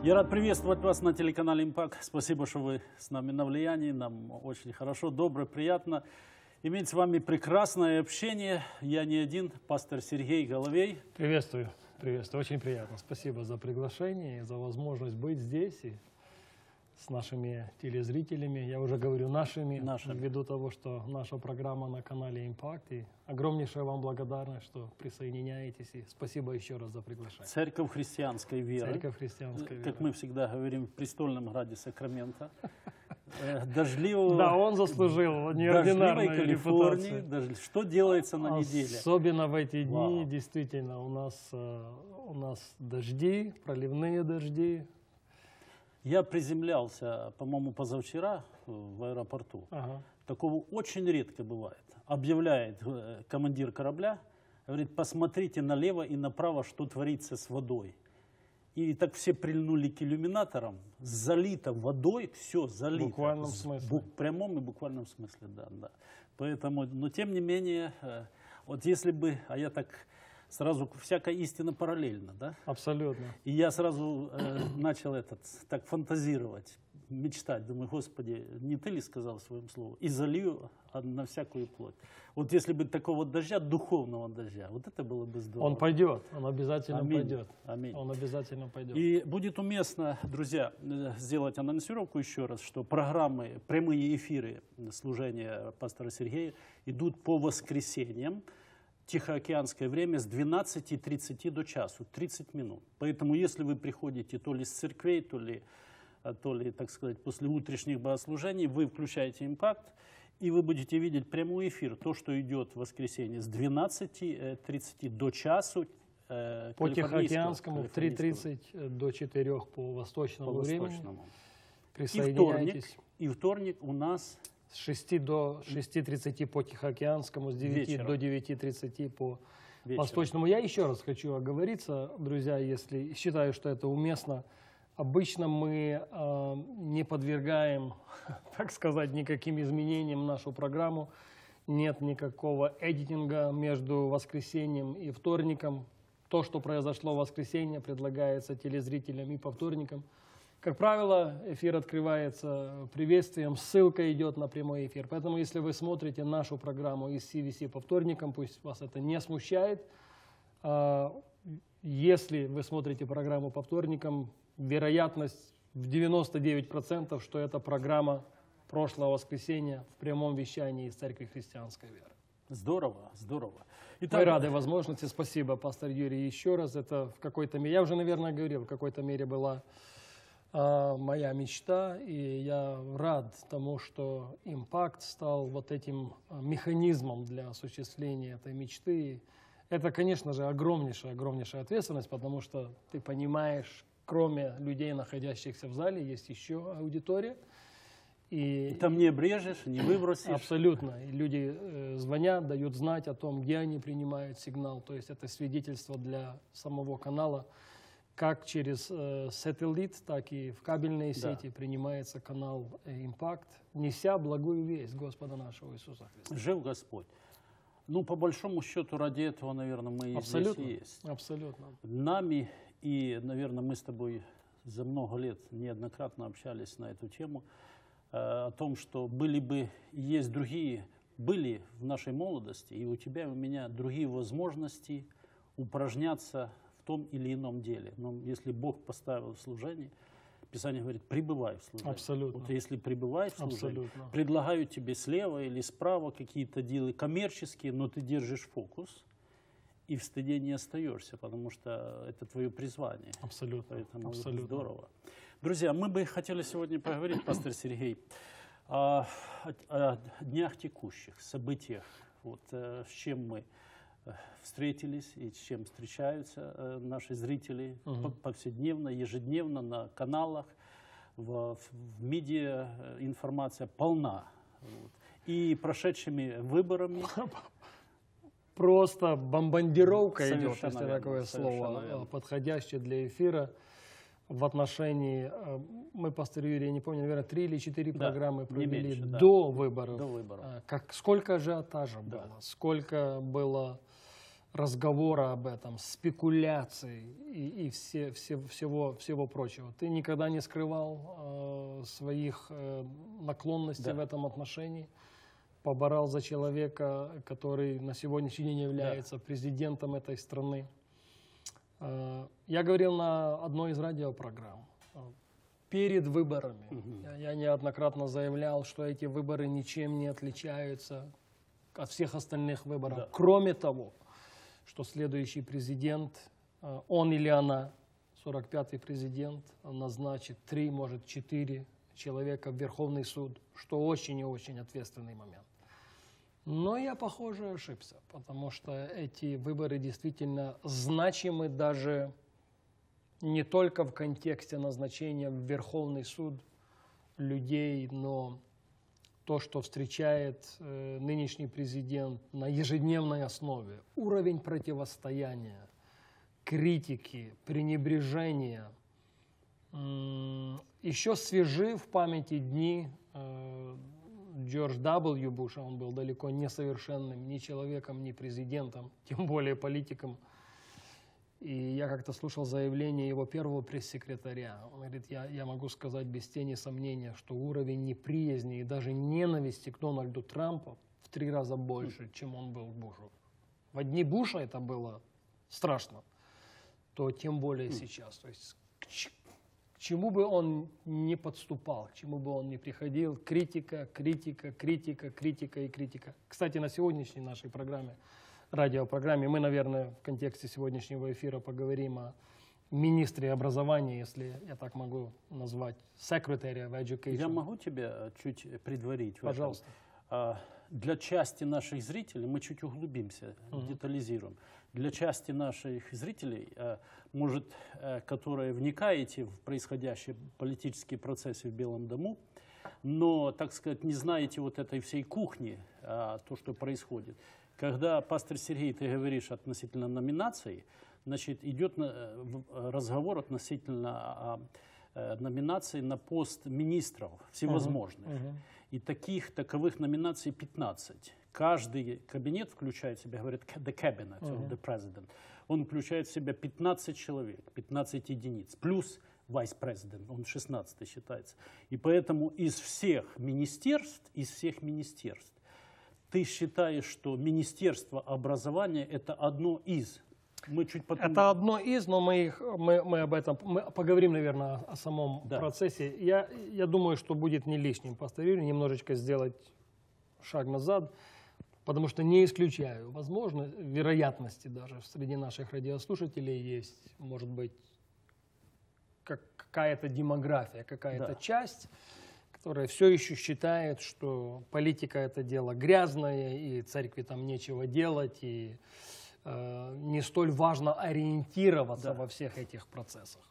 Я рад приветствовать вас на телеканале «Импакт». Спасибо, что вы с нами на влиянии. Нам очень хорошо, добро, приятно иметь с вами прекрасное общение. Я не один, пастор Сергей Головей. Приветствую, приветствую. Очень приятно. Спасибо за приглашение и за возможность быть здесь и с нашими телезрителями. Я уже говорю нашими. Ввиду того, что наша программа на канале «Импакт». И огромнейшая вам благодарность, что присоединяетесь. И спасибо еще раз за приглашение. Церковь христианской веры. Церковь христианской веры. Как мы всегда говорим, в престольном граде Сакрамента. Дождливого... Да, он заслужил неординарную репутацию. Что делается на неделе? Особенно в эти дни, действительно, у нас дожди, проливные дожди. Я приземлялся, по-моему, позавчера в аэропорту. Такого очень редко бывает. Объявляет командир корабля, говорит, посмотрите налево и направо, что творится с водой. И так все прильнули к иллюминаторам, залито водой, все залито. В буквальном смысле. В прямом и буквальном смысле, да. Поэтому, но тем не менее, вот если бы, а я так сразу, всякая истина параллельно, да? Абсолютно. И я сразу начал так фантазировать, мечтать. Думаю, Господи, не ты ли сказал своим словом? И залью на всякую плоть. Вот если бы такого дождя, духовного дождя, вот это было бы здорово. Он пойдет, он обязательно пойдет. Аминь. Он обязательно пойдет. И будет уместно, друзья, сделать анонсировку еще раз, что программы, прямые эфиры служения пастора Сергея идут по воскресеньям. Тихоокеанское время с 12:30 до часу, 30 минут. Поэтому, если вы приходите то ли с церквей, то ли, так сказать, после утренних богослужений, вы включаете «Импакт», и вы будете видеть прямой эфир, то, что идет в воскресенье с 12:30 до часу. По Тихоокеанскому, в 3:30 до 4 по восточному времени. Присоединяйтесь. И вторник у нас... С 6 до 6:30 по Тихоокеанскому, с 9 до 9:30 по восточному. Я еще раз хочу оговориться, друзья, если считаю, что это уместно. Обычно мы не подвергаем, так сказать, никаким изменениям нашу программу. Нет никакого эдитинга между воскресеньем и вторником. То, что произошло в воскресенье, предлагается телезрителям и по вторникам. Как правило, эфир открывается приветствием, ссылка идет на прямой эфир. Поэтому, если вы смотрите нашу программу из CVC по вторникам, пусть вас это не смущает. Если вы смотрите программу по вторникам, вероятность в 99%, что это программа прошлого воскресенья в прямом вещании из Церкви Христианской Веры. Здорово, здорово. Итак, мы рады возможности. Спасибо, пастор Юрий, еще раз. Это в какой-то мере, я уже, наверное, говорил, в какой-то мере была моя мечта, и я рад тому, что «Импакт» стал вот этим механизмом для осуществления этой мечты. Это, конечно же, огромнейшая ответственность, потому что ты понимаешь, кроме людей, находящихся в зале, есть еще аудитория. И там не обрежешь, не выбросишь. Абсолютно. И люди звонят, дают знать о том, где они принимают сигнал. То есть это свидетельство для самого канала. Как через сателлит, так и в кабельной сети принимается канал «Импакт», неся благую весть Господа нашего Иисуса Христа. Жив Господь. Ну, по большому счету, ради этого, наверное, мы и здесь и есть. Абсолютно. Нами, и, наверное, мы с тобой за много лет неоднократно общались на эту тему, о том, что были в нашей молодости, и у тебя, и у меня другие возможности упражняться в том или ином деле. Но если Бог поставил в служение, Писание говорит, пребывай в служении. Абсолютно. Вот если пребывай в служении, абсолютно, предлагаю тебе слева или справа какие-то дела коммерческие, но ты держишь фокус и в стыде не остаешься, потому что это твое призвание. Абсолютно. Поэтому абсолютно. Здорово. Друзья, мы бы хотели сегодня поговорить, пастор Сергей, о днях текущих, событиях, вот, с чем мы встретились и с чем встречаются наши зрители повседневно, ежедневно на каналах, в медиа информация полна. Вот. И прошедшими выборами. Просто бомбардировка идет, если верно, такое слово, подходящее для эфира. В отношении, мы, пастор Юрий, я не помню, наверное, 3 или 4 программы провели меньше, до выборов. До выборов. Сколько ажиотажа было, сколько было разговора об этом, спекуляций и всего прочего. Ты никогда не скрывал своих наклонностей в этом отношении, поборол за человека, который на сегодняшний день является президентом этой страны. Я говорил на одной из радиопрограмм, перед выборами, я неоднократно заявлял, что эти выборы ничем не отличаются от всех остальных выборов, кроме того, что следующий президент, он или она, 45-й президент, назначит 3, может 4 человека в Верховный суд, что очень и очень ответственный момент. Но я, похоже, ошибся, потому что эти выборы действительно значимы даже не только в контексте назначения в Верховный суд людей, но то, что встречает нынешний президент на ежедневной основе, уровень противостояния, критики, пренебрежения. Еще свежи в памяти дни Джордж W. Буша, он был далеко не совершенным ни человеком, ни президентом, тем более политиком. И я как-то слушал заявление его первого пресс-секретаря. Он говорит, я могу сказать без тени сомнения, что уровень неприязни и даже ненависти к Дональду Трампу в 3 раза больше, чем он был к Бушу. В дни Буша это было страшно, то тем более сейчас. То есть к чему бы он не подступал, к чему бы он не приходил, критика, критика, критика, критика и критика. Кстати, на сегодняшней нашей программе, радиопрограмме, мы, наверное, в контексте сегодняшнего эфира поговорим о министре образования, если я так могу назвать, Secretary of Education. Я могу тебя чуть предварить? Пожалуйста. Для части наших зрителей, мы чуть углубимся, детализируем. Для части наших зрителей, может, которые вникаете в происходящие политические процессы в Белом дому, но, так сказать, не знаете вот этой всей кухни, то, что происходит. Когда, пастор Сергей, ты говоришь относительно номинаций, значит, идет разговор относительно номинаций на пост министров всевозможных. И таковых номинаций 15. Каждый кабинет включает в себя, говорят, the cabinet of the president. Он включает в себя 15 человек, 15 единиц, плюс vice-president, он 16 считается. И поэтому из всех министерств, ты считаешь, что Министерство образования – это одно из? Мы чуть потом... Это одно из, но мы об этом поговорим, наверное, о самом процессе. Я думаю, что будет не лишним, пастор Юрий, немножечко сделать шаг назад, потому что не исключаю, возможно, вероятности даже среди наших радиослушателей есть, может быть, какая-то демография, какая-то часть, которая все еще считает, что политика – это дело грязное, и церкви там нечего делать, и не столь важно ориентироваться во всех этих процессах.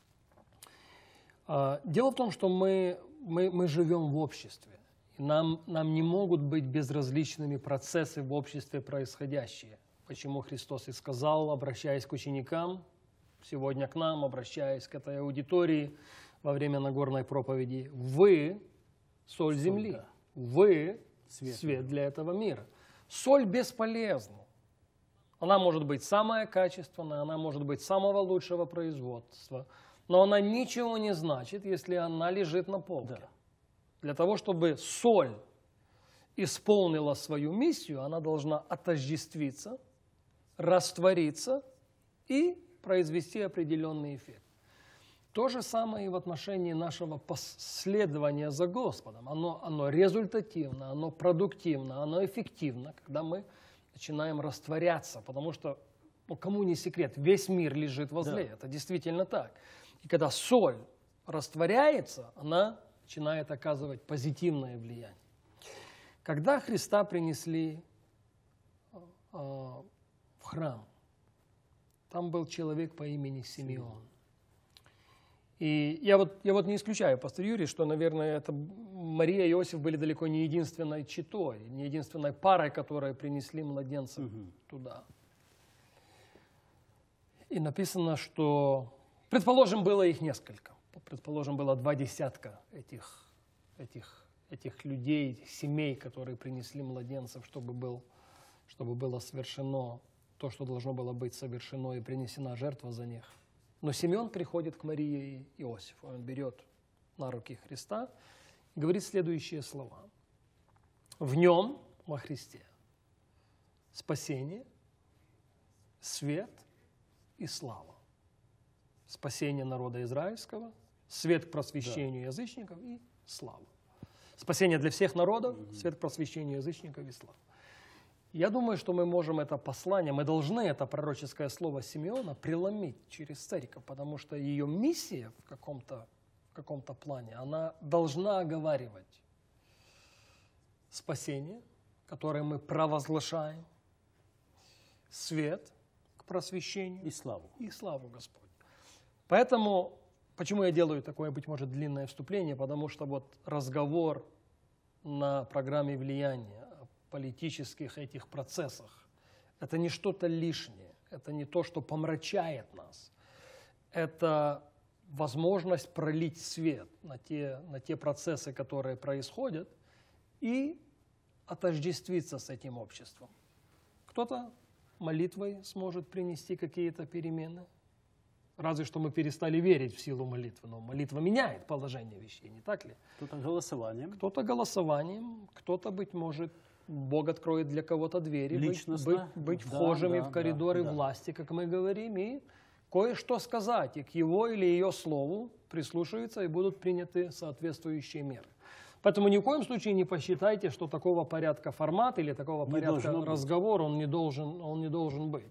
Дело в том, что мы живем в обществе. И нам не могут быть безразличными процессы в обществе происходящие. Почему Христос и сказал, обращаясь к ученикам, сегодня к нам, обращаясь к этой аудитории во время Нагорной проповеди, вы – соль земли, вы – свет для этого мира. Соль бесполезна. Она может быть самая качественная, она может быть самого лучшего производства, но она ничего не значит, если она лежит на полке. Для того, чтобы соль исполнила свою миссию, она должна отождествиться, раствориться и произвести определенный эффект. То же самое и в отношении нашего последования за Господом. Оно результативно, оно продуктивно, оно эффективно, когда мы начинаем растворяться, потому что, кому не секрет, весь мир лежит возле, это действительно так. И когда соль растворяется, она начинает оказывать позитивное влияние. Когда Христа принесли в храм, там был человек по имени Симеон. И я вот не исключаю, пастор Юрий, что, наверное, это Мария и Иосиф были далеко не единственной четой, не единственной парой, которая принесли младенцев туда. И написано, что, предположим, было их несколько. Предположим, было 20 этих людей, семей, которые принесли младенцев, чтобы было совершено то, что должно было быть совершено и принесена жертва за них. Но Симеон приходит к Марии и Иосифу, он берет на руки Христа и говорит следующие слова. В нем, во Христе, спасение, свет и слава. Спасение народа израильского, свет к просвещению язычников и слава. Спасение для всех народов, свет к просвещению язычников и слава. Я думаю, что мы можем это послание, мы должны это пророческое слово Симеона преломить через церковь, потому что ее миссия в каком-то плане, она должна оговаривать спасение, которое мы провозглашаем, свет к просвещению и славу. И славу Господь. Поэтому, почему я делаю такое, быть может, длинное вступление, потому что вот разговор на программе влияния, политических этих процессах. Это не что-то лишнее, это не то, что помрачает нас. Это возможность пролить свет на те процессы, которые происходят, и отождествиться с этим обществом. Кто-то молитвой сможет принести какие-то перемены. Разве что мы перестали верить в силу молитвы, но молитва меняет положение вещей, не так ли? Кто-то голосованием. Кто-то голосованием, кто-то, быть может, Бог откроет для кого-то двери, быть вхожими в коридоры власти, как мы говорим, и кое-что сказать, и к его или ее слову прислушаются и будут приняты соответствующие меры. Поэтому ни в коем случае не посчитайте, что такого порядка формат или такого порядка разговор он не должен быть.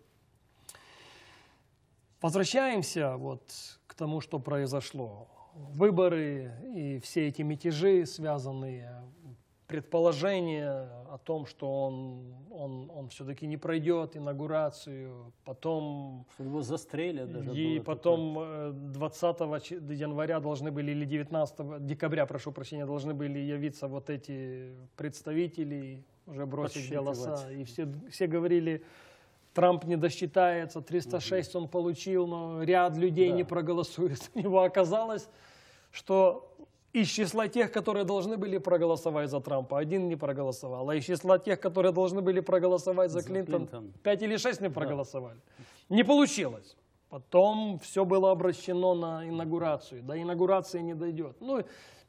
Возвращаемся вот к тому, что произошло. Выборы и все эти мятежи, связанные, предположение о том, что он все-таки не пройдет инаугурацию, потом... Что его застрелят даже. И потом 20 января должны были, или 19 декабря, прошу прощения, должны были явиться вот эти представители, уже бросить голоса. И все говорили, Трамп не досчитается, 306 он получил, но ряд людей не проголосует. У него оказалось, что... Из числа тех, которые должны были проголосовать за Трампа, один не проголосовал. А из числа тех, которые должны были проголосовать за Клинтон, 5 или 6 не проголосовали. Не получилось. Потом все было обращено на инаугурацию. До инаугурации не дойдет. Ну,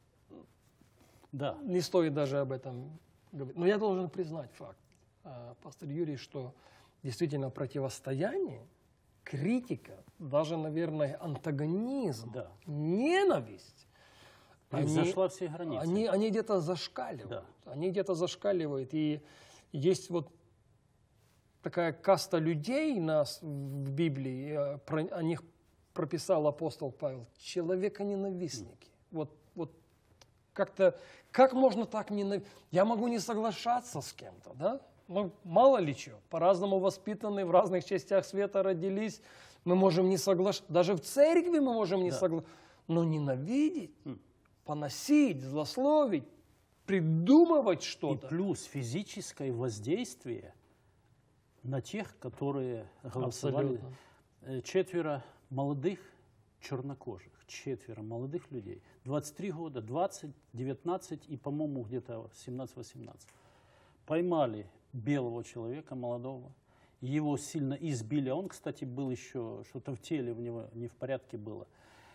не стоит даже об этом говорить. Но я должен признать факт, пастор Юрий, что действительно противостояние, критика, даже, наверное, антагонизм, ненависть, зашла все границы. Они где-то зашкаливают. Да. Они где-то зашкаливают. И есть вот такая каста людей нас в Библии, о них прописал апостол Павел, человеконенавистники. Вот как-то, как можно так ненавидеть? Я могу не соглашаться с кем-то, да? Ну, мало ли чего. По-разному воспитаны, в разных частях света родились. Мы можем не соглашаться. Даже в церкви мы можем не соглашаться. Но ненавидеть... поносить, злословить, придумывать что-то. И плюс физическое воздействие на тех, которые голосовали. Абсолютно. 4 молодых чернокожих, 4 молодых людей, 23 года, 20, 19 и, по-моему, где-то 17-18. Поймали белого человека, молодого, его сильно избили. Он, кстати, был еще, что-то в теле у него не в порядке было.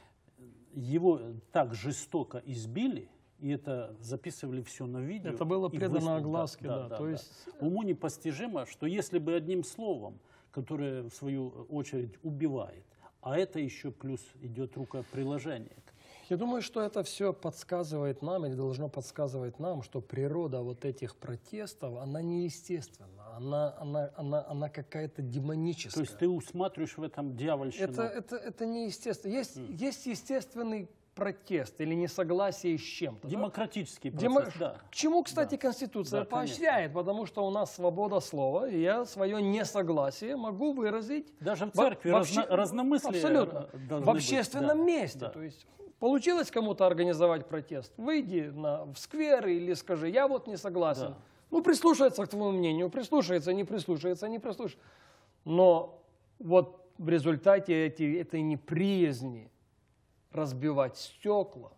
Его так жестоко избили, и это записывали все на видео. Это было предано огласке, То есть уму непостижимо, что если бы одним словом, которое в свою очередь убивает, а это еще плюс идет рукоприложение. Я думаю, что это все подсказывает нам, или должно подсказывать нам, что природа вот этих протестов, она неестественна, она какая-то демоническая. То есть ты усматриваешь в этом дьявольщину? Это неестественно. Есть естественный протест или несогласие с чем-то. Демократический процесс, К чему, кстати, Конституция поощряет, потому что у нас свобода слова, и я свое несогласие могу выразить. Даже в церкви разномыслие абсолютно, в общественном месте. То есть получилось кому-то организовать протест, выйди в сквер или скажи, я вот не согласен. Ну, прислушается к твоему мнению, прислушается, не прислушается, не прислушается. Но вот в результате этой неприязни разбивать стекла,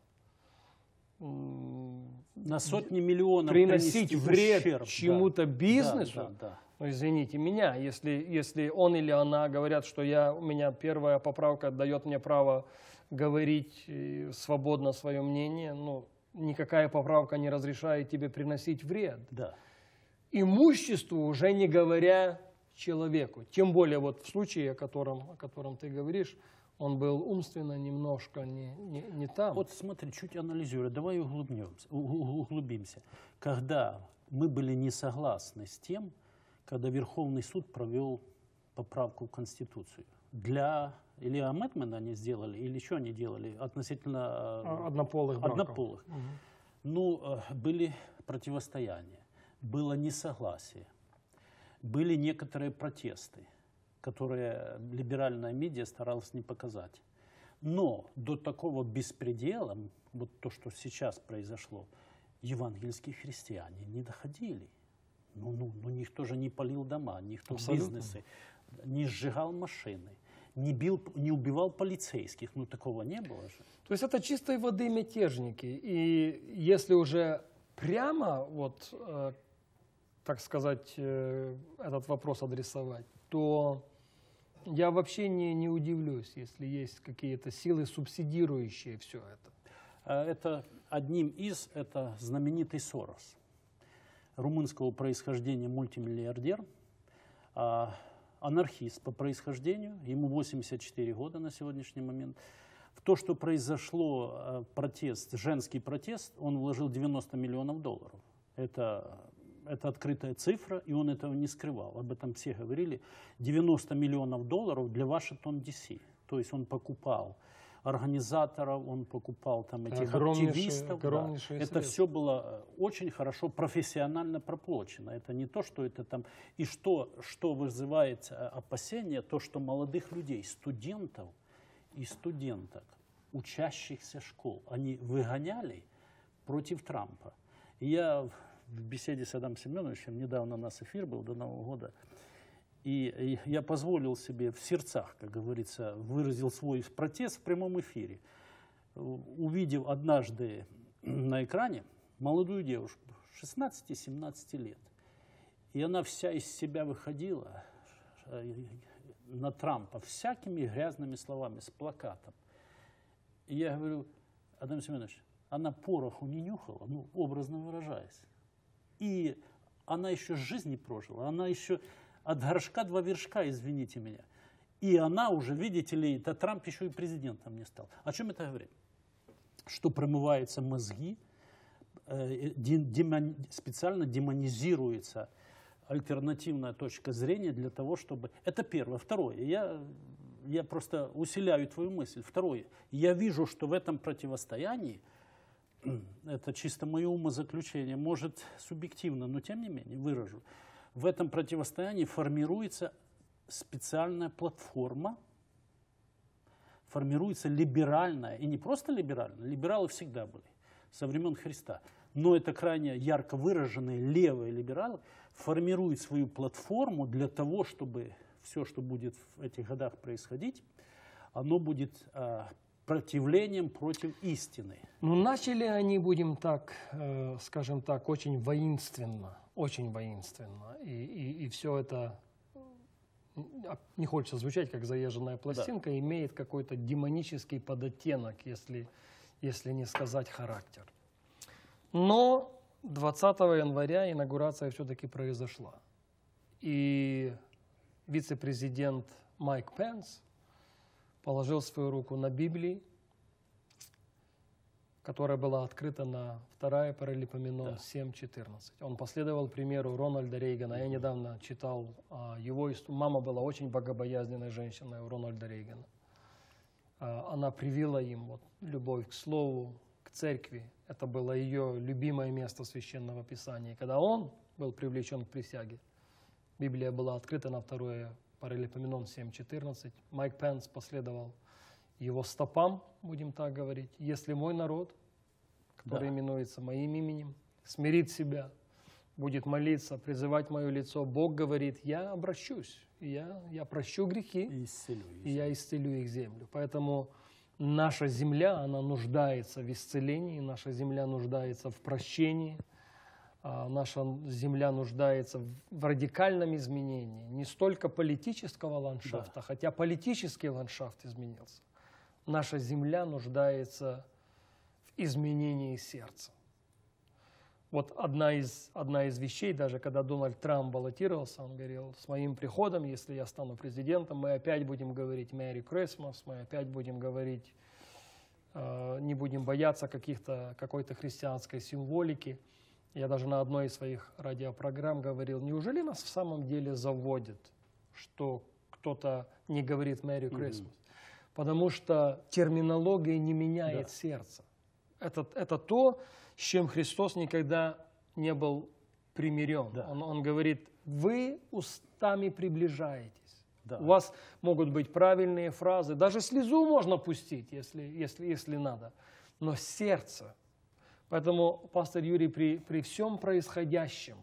на сотни миллионов приносить вред чему-то бизнесу, Ну, извините меня, если он или она говорят, что у меня первая поправка дает мне право говорить свободно свое мнение, ну, никакая поправка не разрешает тебе приносить вред. Да. Имуществу, уже не говоря человеку. Тем более вот в случае, о котором ты говоришь, он был умственно немножко не там. Вот смотри, чуть анализируя, давай углубимся. Когда мы были не согласны с тем, когда Верховный суд провел поправку в Конституцию. Или амендмент они сделали, или что они делали относительно однополых браков. Угу. Ну, были противостояния, было несогласие, были некоторые протесты, которые либеральная медиа старалась не показать. Но до такого беспредела, вот то, что сейчас произошло, евангельские христиане не доходили. Ну, никто же не палил дома, никто бизнесы, не сжигал машины, не убивал полицейских. Ну, такого не было же. То есть это чистой воды мятежники. И если уже прямо, вот, так сказать, этот вопрос адресовать, то я вообще не удивлюсь, если есть какие-то силы, субсидирующие все это. Это это знаменитый Сорос. Румынского происхождения мультимиллиардер, анархист по происхождению, ему 84 года на сегодняшний момент. В то, что произошло женский протест, он вложил $90 миллионов. Это открытая цифра, и он этого не скрывал. Об этом все говорили. $90 миллионов для Вашингтон, Д.С. То есть он покупал организаторов, он покупал там этих активистов. Да. Это все было очень хорошо профессионально проплачено. Это не то, что это там... И что вызывает опасения, то, что молодых людей, студентов и студенток, учащихся школ, они выгоняли против Трампа. И я в беседе с Адамом Семеновичем, недавно у нас эфир был до Нового года, и я позволил себе в сердцах, как говорится, выразил свой протест в прямом эфире, увидев однажды на экране молодую девушку, 16-17 лет. И она вся из себя выходила на Трампа всякими грязными словами, с плакатом. И я говорю: Адам Семенович, она пороху не нюхала, ну, образно выражаясь. И она еще жизнь не прожила, она еще... От горшка 2 вершка, извините меня. И она уже, видите ли, да Трамп еще и президентом не стал. О чем это говорит? Что промываются мозги, специально демонизируется альтернативная точка зрения для того, чтобы... Это первое. Второе. Я просто усиляю твою мысль. Второе. Я вижу, что в этом противостоянии, это чисто мое умозаключение, может субъективно, но тем не менее выражу, в этом противостоянии формируется специальная платформа, формируется либеральная, и не просто либеральная, либералы всегда были, со времен Христа, но это крайне ярко выраженные левые либералы формируют свою платформу для того, чтобы все, что будет в этих годах происходить, оно будет противлением против истины. Ну, начали они, будем так, скажем так, очень воинственно, и все это, не хочется звучать как заезженная пластинка, да, имеет какой-то демонический подоттенок, если не сказать характер. Но 20 января инаугурация все-таки произошла. И вице-президент Майк Пенс положил свою руку на Библии, которая была открыта на 2 Паралипоменон 7:14. Он последовал примеру Рональда Рейгана. Я недавно читал его историю. Мама была очень богобоязненной женщиной у Рональда Рейгана. Она привила им вот любовь к слову, к церкви. Это было ее любимое место Священного Писания. И когда он был привлечен к присяге, Библия была открыта на 2 Паралипоменон 7:14. Майк Пенс последовал его стопам, будем так говорить. Если мой народ, который именуется моим именем, смирит себя, будет молиться, призывать мое лицо, Бог говорит: я обращусь, я прощу грехи, и я исцелю их землю. Поэтому наша земля, она нуждается в исцелении, наша земля нуждается в прощении. наша земля нуждается в радикальном изменении не столько политического ландшафта, хотя политический ландшафт изменился. Наша земля нуждается в изменении сердца. Вот одна из вещей, даже когда Дональд Трамп баллотировался, он говорил: с моим приходом, если я стану президентом, мы опять будем говорить Merry Christmas, мы опять будем говорить, не будем бояться какой-то христианской символики. Я даже на одной из своих радиопрограмм говорил: неужели нас в самом деле заводит, что кто-то не говорит Merry Christmas? Потому что терминология не меняет сердце. Это то, с чем Христос никогда не был примирен. Он говорит: вы устами приближаетесь. У вас могут быть правильные фразы, даже слезу можно пустить, если надо, но сердце. Поэтому, пастор Юрий, при всем происходящем,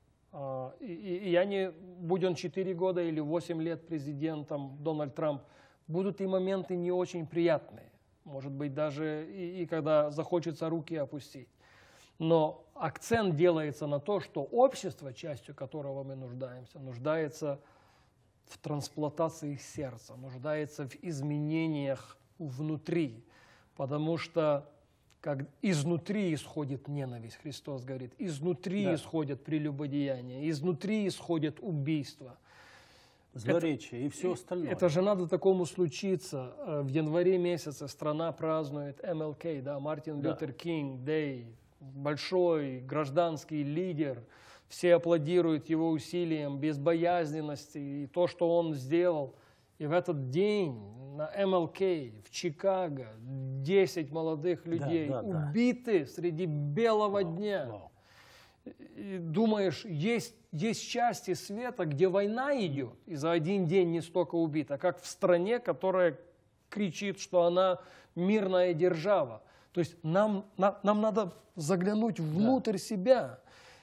и я не, будь он 4 года или 8 лет президентом, Дональд Трамп, будут и моменты не очень приятные. Может быть, даже и когда захочется руки опустить. Но акцент делается на то, что общество, частью которого мы нуждаемся, нуждается в трансплантации сердца, нуждается в изменениях внутри. Потому что как изнутри исходит ненависть, Христос говорит, изнутри исходят прелюбодеяния, изнутри исходят убийства. Злоречие и все остальное. Это же надо такому случиться. В январе месяце страна празднует МЛК, Мартин Лютер Кинг Дэй, большой гражданский лидер. Все аплодируют его усилиям, безбоязненности и то, что он сделал. И в этот день на МЛК в Чикаго 10 молодых людей убиты среди белого дня. И думаешь, есть части света, где война идет, и за один день не столько убито, как в стране, которая кричит, что она мирная держава. То есть нам надо заглянуть внутрь себя.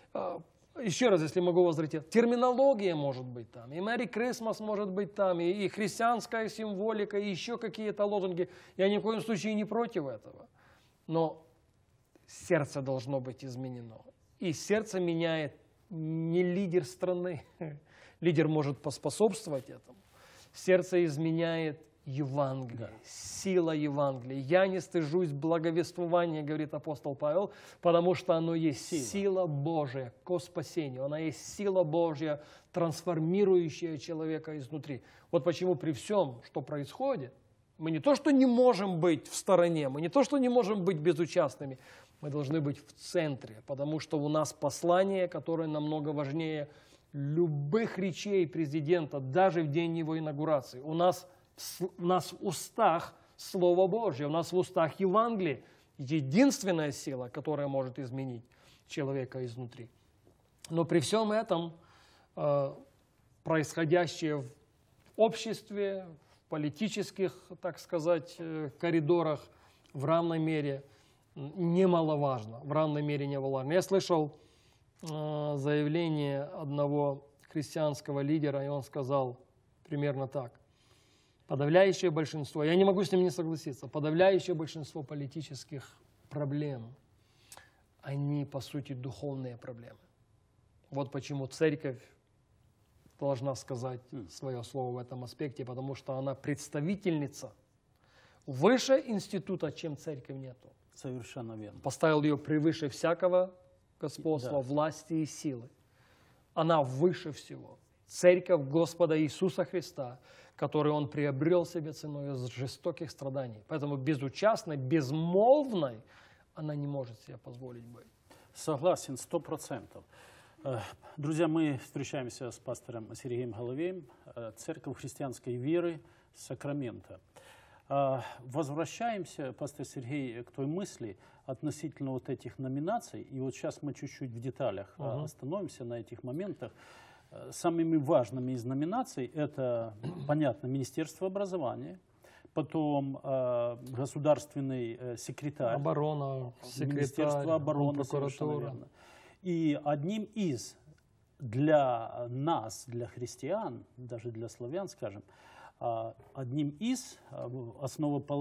Еще раз, если могу возвратить, терминология может быть там, и Merry Christmas может быть там, и христианская символика, и еще какие-то лозунги. Я ни в коем случае не против этого. Но сердце должно быть изменено. И сердце меняет не лидер страны. Лидер может поспособствовать этому. Сердце изменяет Евангелие, сила Евангелия. Я не стыжусь благовествования, говорит апостол Павел, потому что оно есть сила Божия ко спасению. Она есть сила Божья, трансформирующая человека изнутри. Вот почему при всем, что происходит, мы не то, что не можем быть в стороне, мы не то, что не можем быть безучастными, мы должны быть в центре, потому что у нас послание, которое намного важнее любых речей президента, даже в день его инаугурации. У нас в устах Слово Божье, у нас в устах Евангелие, единственная сила, которая может изменить человека изнутри. Но при всем этом происходящее в обществе, в политических, так сказать, коридорах в равной мере немаловажно, в равной мере немаловажно. Я слышал заявление одного христианского лидера, и он сказал примерно так. Подавляющее большинство, я не могу с ним не согласиться, подавляющее большинство политических проблем, они, по сути, духовные проблемы. Вот почему церковь должна сказать свое слово в этом аспекте, потому что она представительница. Выше института, чем церковь, нету. Совершенно верно. Поставил ее превыше всякого господства, власти и силы. Она выше всего. Церковь Господа Иисуса Христа, которую Он приобрел себе ценой из жестоких страданий. Поэтому безучастной, безмолвной она не может себе позволить быть. Согласен, 100%. Друзья, мы встречаемся с пастором Сергеем Головеем, Церковь христианской веры Сакрамента. Возвращаемся, пастор Сергей, к той мысли относительно вот этих номинаций. И вот сейчас мы чуть-чуть в деталях остановимся на этих моментах. Самыми важными из номинаций это, понятно, Министерство образования, потом государственный секретарь, оборона, Министерство обороны, совершенно верно. И одним из для нас, для христиан, даже для славян, скажем, одним из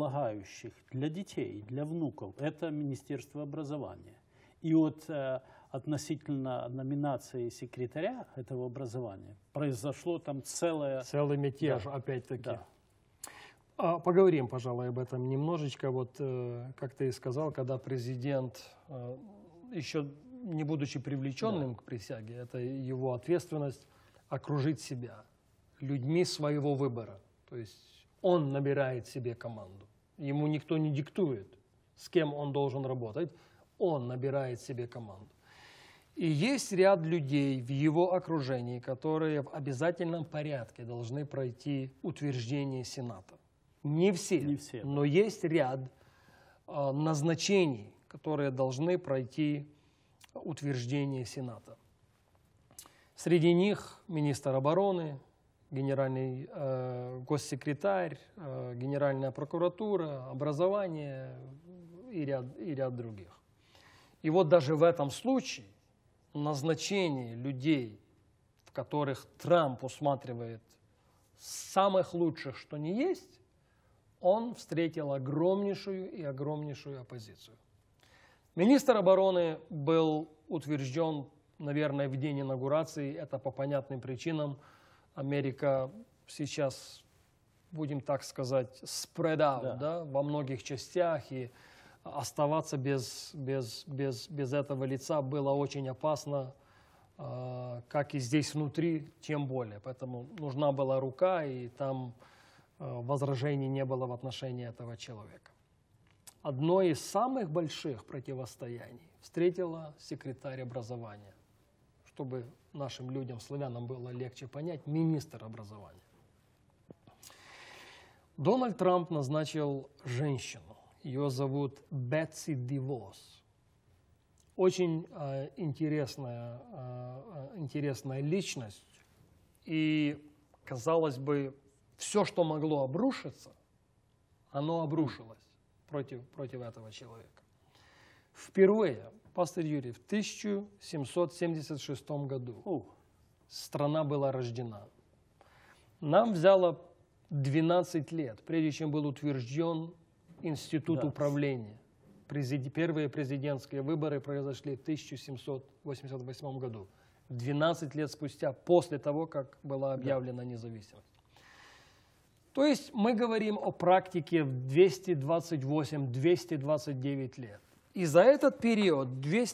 основополагающих для детей, для внуков, это Министерство образования. И вот относительно номинации секретаря этого образования произошло там целый мятеж, да, опять-таки. Да. Поговорим, пожалуй, об этом немножечко. Вот, как ты и сказал, когда президент, еще не будучи привлеченным, да, к присяге, это его ответственность окружить себя людьми своего выбора. То есть он набирает себе команду. Ему никто не диктует, с кем он должен работать. Он набирает себе команду. И есть ряд людей в его окружении, которые в обязательном порядке должны пройти утверждение Сената. Не все, но да, есть ряд назначений, которые должны пройти утверждение Сената. Среди них министр обороны, генеральный госсекретарь, Генеральная прокуратура, образование и ряд других. И вот даже в этом случае назначение людей, в которых Трамп усматривает самых лучших, что не есть, он встретил огромнейшую оппозицию. Министр обороны был утвержден, наверное, в день инаугурации. Это по понятным причинам. Америка сейчас, будем так сказать, spread out, да, да, во многих частях, и оставаться без этого лица было очень опасно, как и здесь внутри, тем более. Поэтому нужна была рука, и там возражений не было в отношении этого человека. Одно из самых больших противостояний встретила секретарь образования, чтобы нашим людям, славянам, было легче понять, министр образования. Дональд Трамп назначил женщину. Ее зовут Бетси Девос. Очень интересная личность. И, казалось бы, все, что могло обрушиться, оно обрушилось против этого человека. Впервые, пастор Юрий, в 1776 году страна была рождена. Нам взяло 12 лет, прежде чем был утвержден институт, да, управления. Первые президентские выборы произошли в 1788 году. 12 лет спустя, после того, как была объявлена независимость. То есть мы говорим о практике в 228-229 лет. И за этот период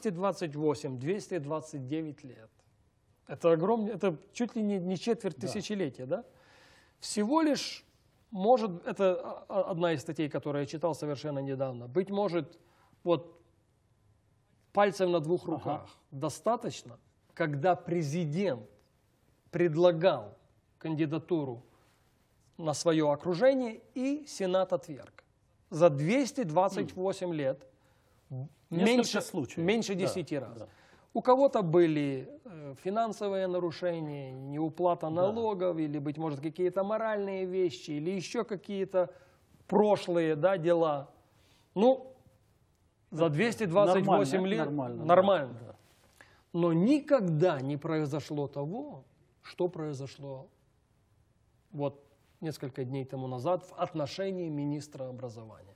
228-229 лет, это чуть ли не четверть тысячелетия, да? Всего лишь, может, это одна из статей, которую я читал совершенно недавно, быть может, вот пальцем на двух руках достаточно, когда президент предлагал кандидатуру на свое окружение, и Сенат отверг. За 228 лет меньше 10 раз. Да. У кого-то были финансовые нарушения, неуплата налогов, или, быть может, какие-то моральные вещи, или еще какие-то прошлые, да, дела. Ну, за 228 лет нормально. Да. Но никогда не произошло того, что произошло вот несколько дней тому назад в отношении министра образования.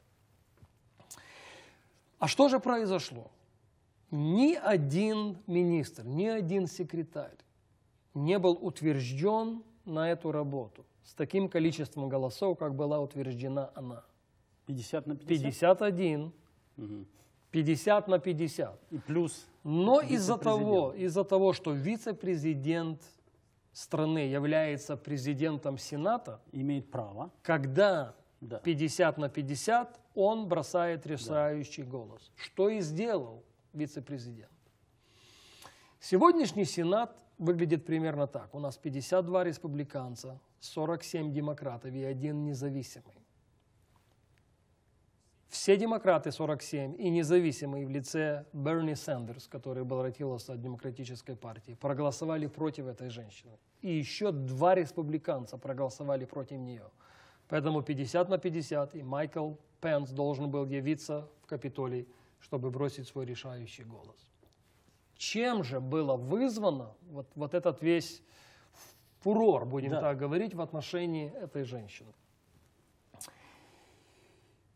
А что же произошло? Ни один министр, ни один секретарь не был утвержден на эту работу с таким количеством голосов, как была утверждена она. 50 на 50? 51. 50 на 50. И плюс. Но из-за того, что вице-президент страны является президентом Сената, имеет право, когда 50 на 50, он бросает решающий голос. Что и сделал вице-президент. Сегодняшний Сенат выглядит примерно так. У нас 52 республиканца, 47 демократов и 1 независимый. Все демократы 47 и независимые в лице Берни Сандерс, который баллотировался от Демократической партии, проголосовали против этой женщины. И еще 2 республиканца проголосовали против нее. Поэтому 50 на 50, и Майкл Пенс должен был явиться в Капитолий, чтобы бросить свой решающий голос. Чем же было вызвано вот этот весь фурор, будем так говорить, в отношении этой женщины?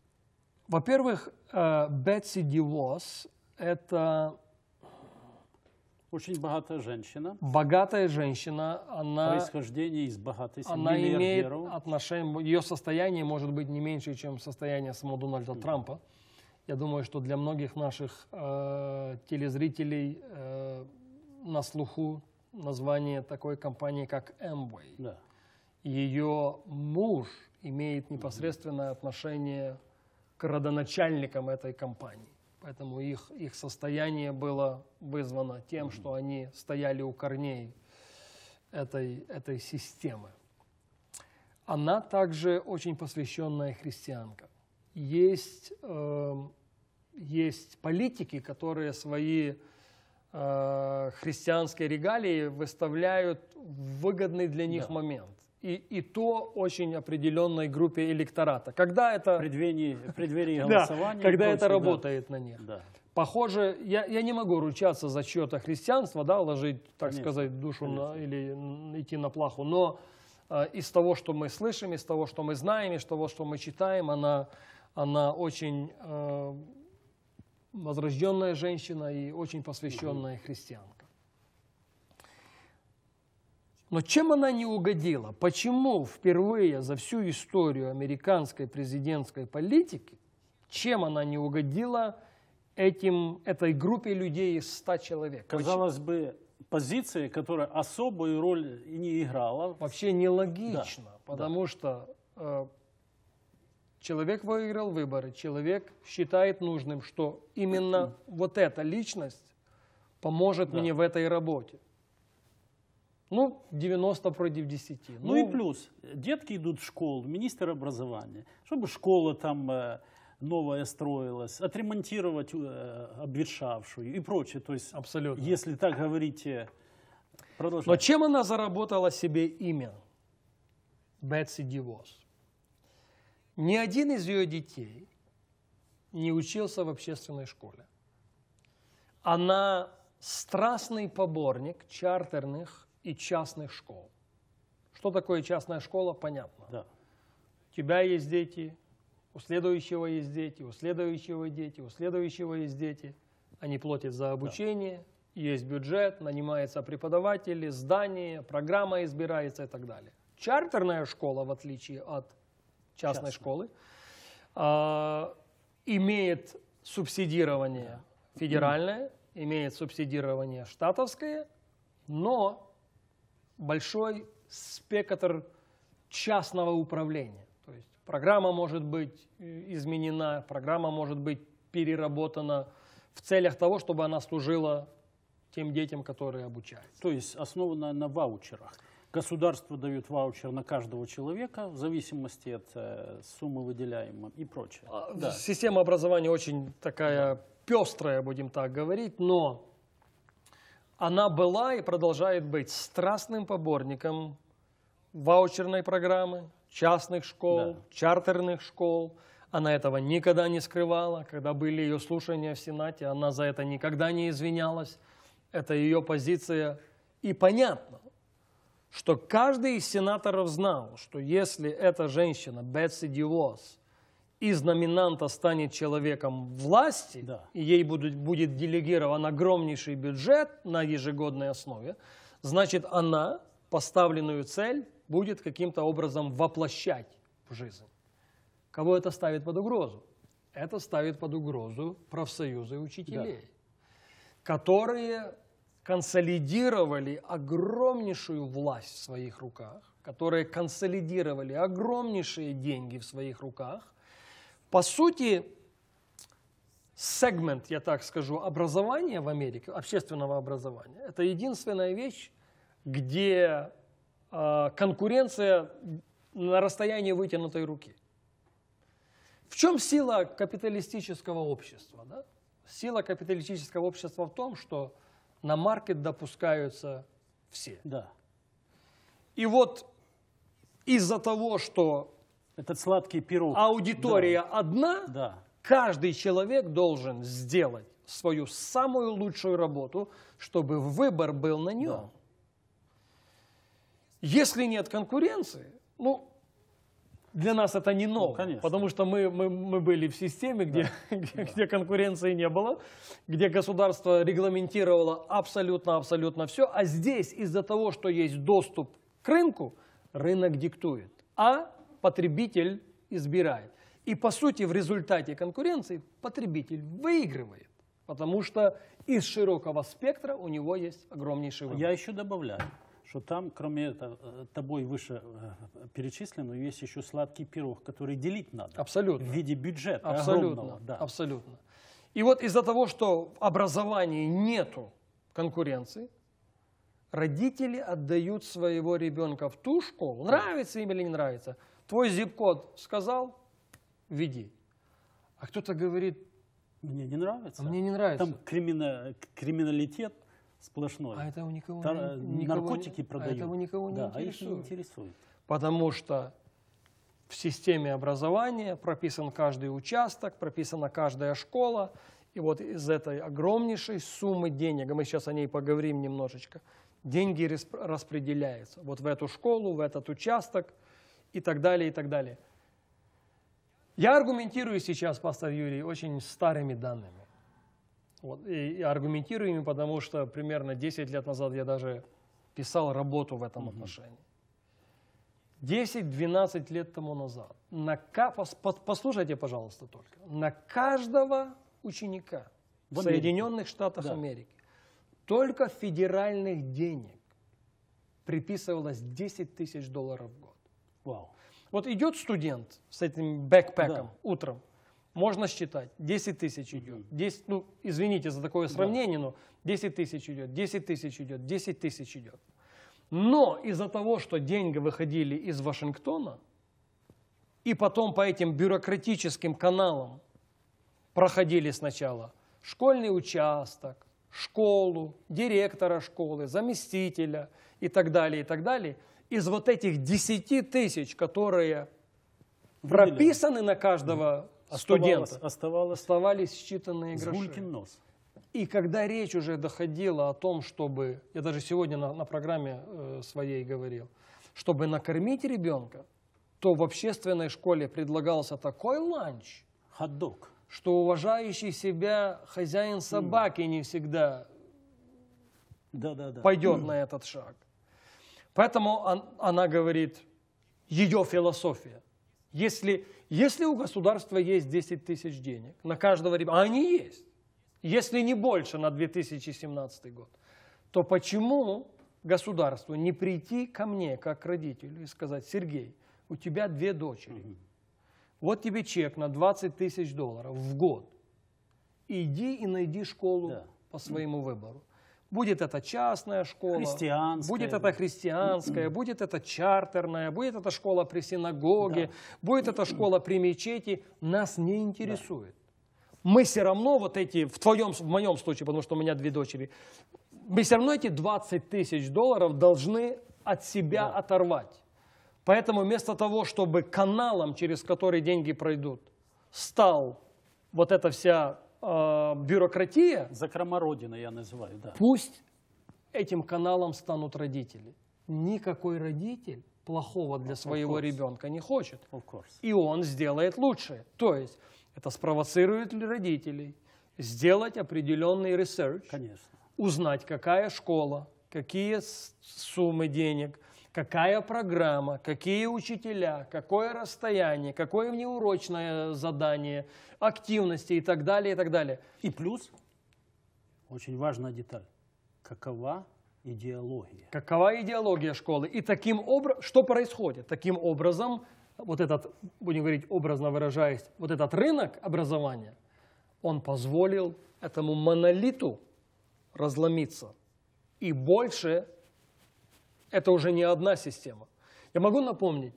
Во-первых, Бетси Девос – это Очень богатая женщина. Богатая женщина, она... Происхождение из богатой семьи. Она имеет отношение... Ее состояние может быть не меньше, чем состояние самого Дональда Трампа. Я думаю, что для многих наших телезрителей на слуху название такой компании, как Amway. Да. Ее муж имеет непосредственное отношение к родоначальникам этой компании. Поэтому их состояние было вызвано тем, что они стояли у корней этой системы. Она также очень посвященная христианка. Есть политики, которые свои христианские регалии выставляют в выгодный для них момент. И то очень определенной группе электората. Когда это... В преддверии голосования. Да, когда это работает на них. Да. Похоже, я не могу ручаться за чье-то христианство, да, ложить, так сказать, душу или идти на плаху, но из того, что мы слышим, из того, что мы знаем, из того, что мы читаем, она очень возрожденная женщина и очень посвященная христианка. Но чем она не угодила? Почему впервые за всю историю американской президентской политики, чем она не угодила этой группе людей из 100 человек? Казалось бы, позиция, которая особую роль и не играла. Вообще нелогично, потому что человек выиграл выборы, человек считает нужным, что именно вот эта личность поможет мне в этой работе. 90 против 10. Ну и плюс, детки идут в школу, министр образования, чтобы школа там новая строилась, отремонтировать обветшавшую и прочее. То есть, абсолютно. Если так говорить, продолжать. Но чем она заработала себе имя? Бетси DeVos. Ни один из ее детей не учился в общественной школе. Она страстный поборник чартерных и частных школ. Что такое частная школа? Понятно. Да. У тебя есть дети, у следующего есть дети, у следующего дети, у следующего есть дети. Они платят за обучение, есть бюджет, нанимаются преподаватели, здание, программа избирается и так далее. Чартерная школа, в отличие от частной школы, имеет субсидирование федеральное, имеет субсидирование штатовское, но большой спектр частного управления. То есть программа может быть изменена, программа может быть переработана в целях того, чтобы она служила тем детям, которые обучаются. То есть основана на ваучерах. Государство дает ваучер на каждого человека в зависимости от суммы выделяемой и прочее. Да. Система образования очень такая пестрая, будем так говорить, но она была и продолжает быть страстным поборником ваучерной программы, частных школ, чартерных школ. Она этого никогда не скрывала. Когда были ее слушания в Сенате, она за это никогда не извинялась. Это ее позиция. И понятно, что каждый из сенаторов знал, что если эта женщина, Бетси DeVos, из номинанта станет человеком власти, и ей будет делегирован огромнейший бюджет на ежегодной основе, значит, она поставленную цель будет каким-то образом воплощать в жизнь. Кого это ставит под угрозу? Это ставит под угрозу профсоюзы учителей, которые консолидировали огромнейшую власть в своих руках, которые консолидировали огромнейшие деньги в своих руках. По сути, сегмент, я так скажу, образования в Америке, общественного образования, это единственная вещь, где конкуренция на расстоянии вытянутой руки. В чем сила капиталистического общества? Да? Сила капиталистического общества в том, что на маркет допускаются все. Да. И вот из-за того, что этот сладкий пирог, аудитория одна, каждый человек должен сделать свою самую лучшую работу, чтобы выбор был на нем. Да. Если нет конкуренции, для нас это не ново, потому что мы были в системе, где конкуренции не было, где государство регламентировало абсолютно все, а здесь из-за того, что есть доступ к рынку, рынок диктует, а потребитель избирает. И по сути в результате конкуренции потребитель выигрывает, потому что из широкого спектра у него есть огромнейший выбор. Я еще добавляю, что там, кроме тобой выше перечисленного, есть еще сладкий пирог, который делить надо. Абсолютно. В виде бюджета абсолютно, огромного. Да. Абсолютно. И вот из-за того, что в образовании нету конкуренции, родители отдают своего ребенка в ту школу, нравится им или не нравится. Твой зип-код сказал, веди. А кто-то говорит, мне не нравится. А мне не нравится. Там криминалитет сплошной. А это у никого, наркотики продают. А этого никого не интересует. А их не интересует. Потому что в системе образования прописан каждый участок, прописана каждая школа. И вот из этой огромнейшей суммы денег, а мы сейчас о ней поговорим немножечко, деньги распределяются вот в эту школу, в этот участок и так далее, и так далее. Я аргументирую сейчас, пастор Юрий, очень старыми данными. Вот, и аргументирую ими, потому что примерно 10 лет назад я даже писал работу в этом отношении. 10-12 лет тому назад, послушайте, пожалуйста, только, на каждого ученика в Соединенных Штатах Америки только федеральных денег приписывалось $10 000 в год. Вау. Вот идет студент с этим бэкпэком утром, можно считать, 10 тысяч идет. 10, ну, извините за такое сравнение, но 10 тысяч идет, 10 тысяч идет, 10 тысяч идет. Но из-за того, что деньги выходили из Вашингтона, и потом по этим бюрократическим каналам проходили сначала школьный участок, школу, директора школы, заместителя и так далее, из вот этих 10 тысяч, которые прописаны на каждого студента, оставались считанные гроши. Нос. И когда речь уже доходила о том, чтобы, я даже сегодня на программе своей говорил, чтобы накормить ребенка, то в общественной школе предлагался такой ланч, хот-дог, что уважающий себя хозяин собаки не всегда пойдет на этот шаг. Поэтому она говорит, ее философия. Если у государства есть 10 тысяч денег на каждого ребенка, а они есть, если не больше на 2017 год, то почему государству не прийти ко мне, как к родителю, и сказать, Сергей, у тебя 2 дочери, вот тебе чек на $20 000 в год, иди и найди школу по своему выбору. Будет это частная школа, будет это христианская, будет это чартерная, будет это школа при синагоге, будет это школа при мечети, нас не интересует. Мы все равно вот эти, в моем случае, потому что у меня 2 дочери, мы все равно эти $20 000 должны от себя оторвать. Поэтому вместо того, чтобы каналом, через который деньги пройдут, стал вот эта вся бюрократия. Закрома Родины я называю, да. Пусть этим каналом станут родители. Никакой родитель плохого для своего ребенка не хочет. И он сделает лучшее. То есть это спровоцирует родителей сделать определенный ресерч, узнать, какая школа, какие суммы денег, какая программа, какие учителя, какое расстояние, какое внеурочное задание, активности и так далее, и так далее. И плюс, очень важная деталь, какова идеология. Какова идеология школы. И таким образом, что происходит? Таким образом, вот этот, будем говорить образно выражаясь, вот этот рынок образования, он позволил этому монолиту разломиться. И больше это уже не одна система. Я могу напомнить,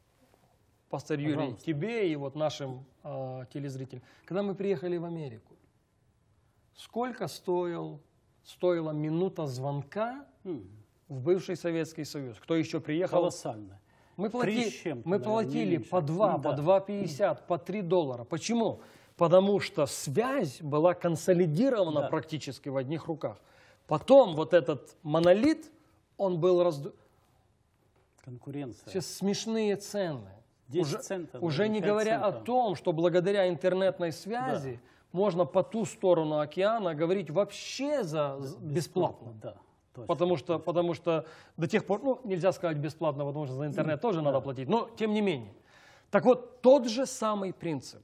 пастор Юрий, тебе и вот нашим телезрителям, когда мы приехали в Америку, сколько стоила минута звонка в бывший Советский Союз? Кто еще приехал? Колоссально. Мы платили по 2, по 2,50, по $3. Почему? Потому что связь была консолидирована практически в одних руках. Потом вот этот монолит, он был Конкуренция. Сейчас смешные цены. 10 центов. Уже не говоря о том, что благодаря интернетной связи можно по ту сторону океана говорить вообще бесплатно. Да. Потому что до тех пор, ну, нельзя сказать бесплатно, потому что за интернет тоже надо платить, но тем не менее. Так вот, тот же самый принцип,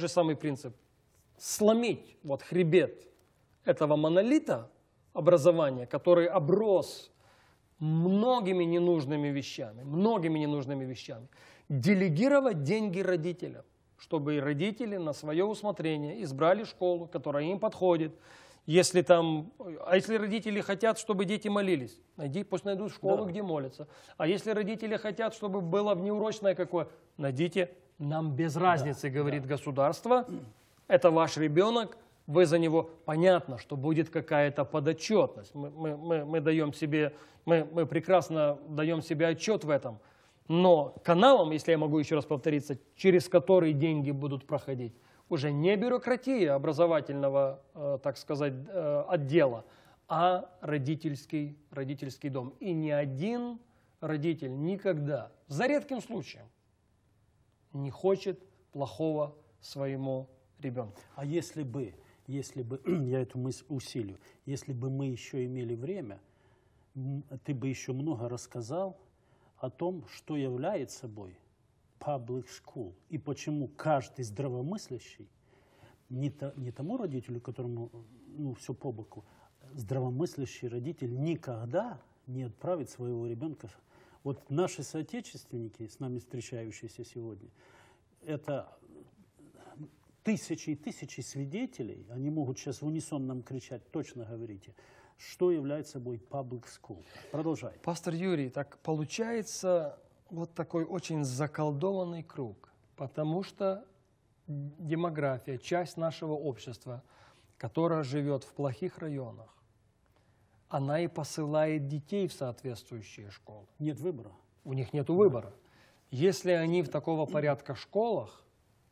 сломить вот хребет этого монолита образования, который оброс многими ненужными вещами, делегировать деньги родителям, чтобы родители на свое усмотрение избрали школу, которая им подходит. Если родители хотят, чтобы дети молились, пусть найдут школу, где молятся. А если родители хотят, чтобы было внеурочное какое, найдите, нам без разницы, говорит государство, это ваш ребенок, вы за него, понятно, что будет какая-то подотчетность. Мы прекрасно даем себе отчет в этом. Но каналом, если я могу еще раз повториться, через который деньги будут проходить, уже не бюрократия образовательного, так сказать, отдела, а родительский дом. И ни один родитель никогда, за редким случаем, не хочет плохого своему ребенку. А если бы, я эту мысль усилю, если бы мы еще имели время, ты бы еще много рассказал о том, что является собой public school, и почему каждый здравомыслящий, не тому родителю, которому все по боку, здравомыслящий родитель никогда не отправит своего ребенка. Вот наши соотечественники, с нами встречающиеся сегодня, это тысячи и тысячи свидетелей, они могут сейчас в унисон нам кричать, точно говорите, что является собой public school. Продолжай. Пастор Юрий, так получается вот такой очень заколдованный круг, потому что демография, часть нашего общества, которая живет в плохих районах, она и посылает детей в соответствующие школы. Нет выбора. У них нет выбора. Если они в такого порядка школах,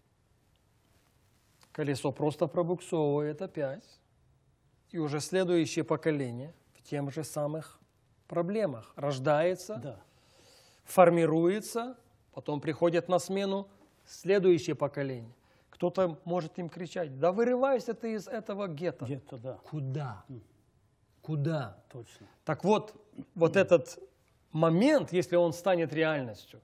колесо просто пробуксовывает опять, и уже следующее поколение в тем же самых проблемах рождается, формируется, потом приходит на смену следующее поколение. Кто-то может им кричать: да вырывайся ты из этого гетто. Гетто, да. Куда? Куда? Точно. Так вот этот момент, если он станет реальностью,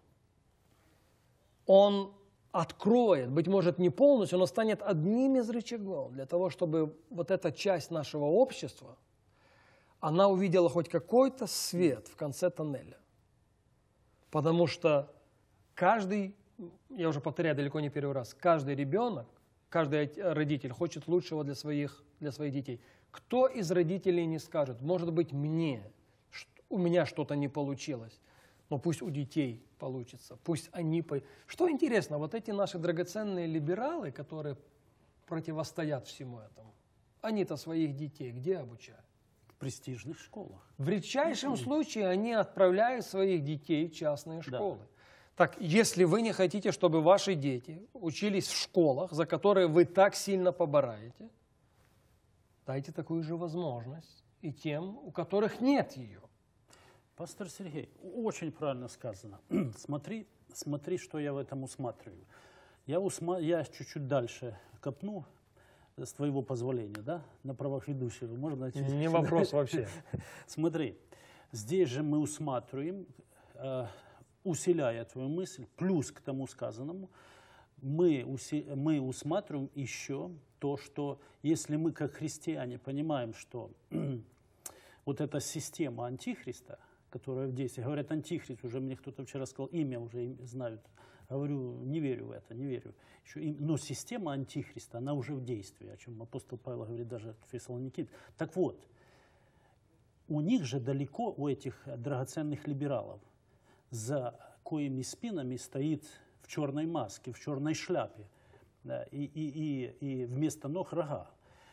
он откроет, быть может, не полностью, но станет одним из рычагов для того, чтобы вот эта часть нашего общества, она увидела хоть какой-то свет в конце тоннеля. Потому что каждый, я уже повторяю далеко не первый раз, каждый ребенок, каждый родитель хочет лучшего для своих детей. Кто из родителей не скажет: может быть, у меня что-то не получилось, но пусть у детей получится, пусть они... Что интересно, вот эти наши драгоценные либералы, которые противостоят всему этому, они-то своих детей где обучают? В престижных школах. В редчайшем случае они отправляют своих детей в частные школы. Так, если вы не хотите, чтобы ваши дети учились в школах, за которые вы так сильно побораете, дайте такую же возможность и тем, у которых нет ее. Пастор Сергей, очень правильно сказано. Смотри, что я в этом усматриваю. Я чуть-чуть дальше копну, с твоего позволения, да, на правах ведущего. Можно? Не вопрос вообще. Смотри, здесь же мы усматриваем, усиляя твою мысль, плюс к тому сказанному, мы усматриваем еще то, что если мы как христиане понимаем, что вот эта система антихриста, которая в действии, говорят, антихрист, уже мне кто-то вчера сказал, имя уже знают, говорю, не верю в это, не верю. Но система антихриста, она уже в действии, о чем апостол Павел говорит даже в Фессалоникийцам. Так вот, у них же далеко, у этих драгоценных либералов, за коими спинами стоит в черной маске, в черной шляпе, да, и вместо ног рога.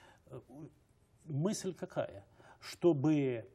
Мысль какая? Чтобы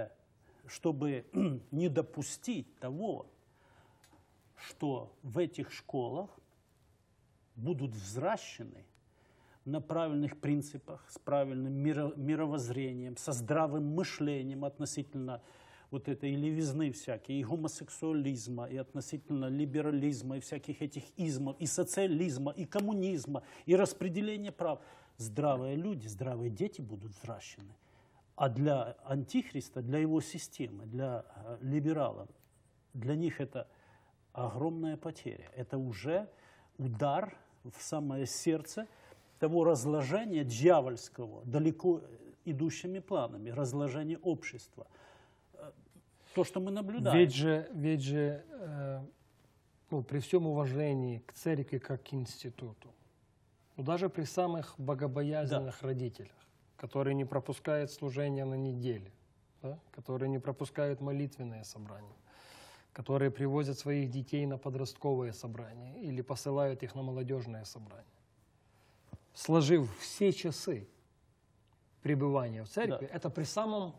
не допустить того, что в этих школах будут взращены на правильных принципах, с правильным мировоззрением, со здравым мышлением относительно вот этой левизны всякие, и гомосексуализма, и относительно либерализма, и всяких этих измов, и социализма, и коммунизма, и распределения прав. Здравые люди, здравые дети будут взращены. А для антихриста, для его системы, для либералов, для них это огромная потеря. Это уже удар в самое сердце того разложения дьявольского, далеко идущими планами, разложения общества. То, что мы наблюдаем. Ведь же при всем уважении к церкви как к институту, даже при самых богобоязненных родителях, которые не пропускают служения на неделе, да, которые не пропускают молитвенные собрания, которые привозят своих детей на подростковые собрания или посылают их на молодежные собрания, сложив все часы пребывания в церкви, да, это при самом